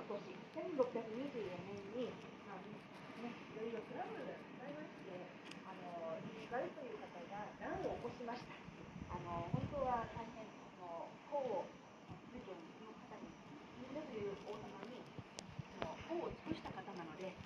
年1624年に、ね、いろいろトラブルがございまして、ガルという方が乱を起こしました。本当は大変功を随分その方にインドという王様に功を尽くした方なので、い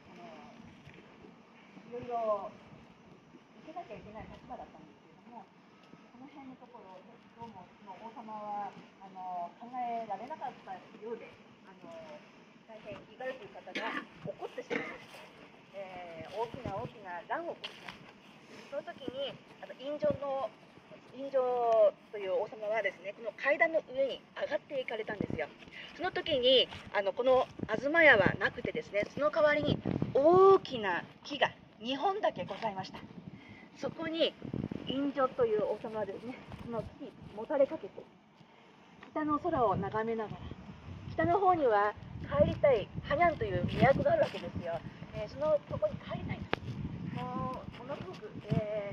ろいろ受けなきゃいけない立場だったんですけれども、この辺のところどうもその王様は考えられなかったようで、大変イガルという方が怒ってしまいました。大きな乱を起こしました。その時に院長という王様はですね、この階段の上に上がっていかれたんですよ。その時にこの東屋はなくてですね、その代わりに大きな木が2本だけございました。そこに院長という王様はですね、その木にもたれかけて北の空を眺めながら、北の方には帰りたいハニャンという都があるわけですよ。そこに帰りたいと、ものすごく、